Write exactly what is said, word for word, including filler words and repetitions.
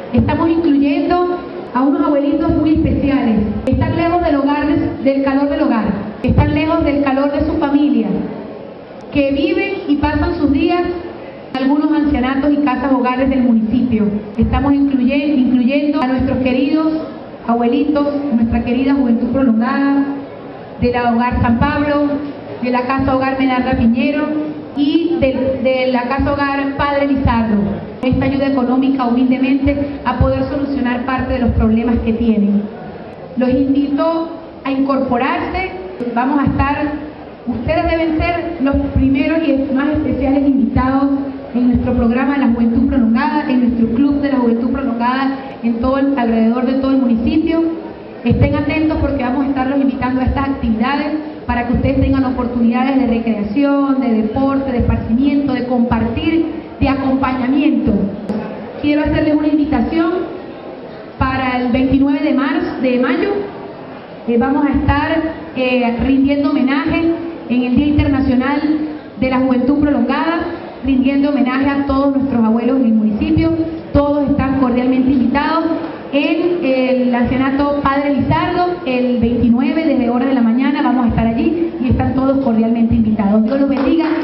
Estamos incluyendo a unos abuelitos muy especiales. Están lejos del hogar, del calor del hogar. Están lejos del calor de su familia, que viven y pasan sus días en algunos ancianatos y casas hogares del municipio. Estamos incluyendo, incluyendo a nuestros queridos abuelitos, nuestra querida Juventud Prolongada, de la Hogar San Pablo, de la Casa Hogar Menarda Piñero y de, de la Casa Hogar Padre Lizardo. Esta ayuda económica humildemente a poder solucionar parte de los problemas que tienen. Los invito a incorporarse. Vamos a estar, ustedes deben ser los primeros y más especiales invitados en nuestro programa de la Juventud Prolongada, en nuestro club de la Juventud Prolongada, en todo el, alrededor de todo el municipio. Estén atentos porque vamos a estarlos invitando a estas actividades para que ustedes tengan oportunidades de recreación, de deporte, de esparcimiento, de compartir, de acompañamiento. Quiero hacerles una invitación para el veintinueve de marzo, de mayo. Eh, vamos a estar eh, rindiendo homenaje en el Día Internacional de la Juventud Prolongada, rindiendo homenaje a todos nuestros abuelos en el municipio. Todos están cordialmente invitados en el ancianato Padre Lizardo el veintinueve, desde horas de la mañana vamos a estar allí y están todos cordialmente invitados. Dios los bendiga.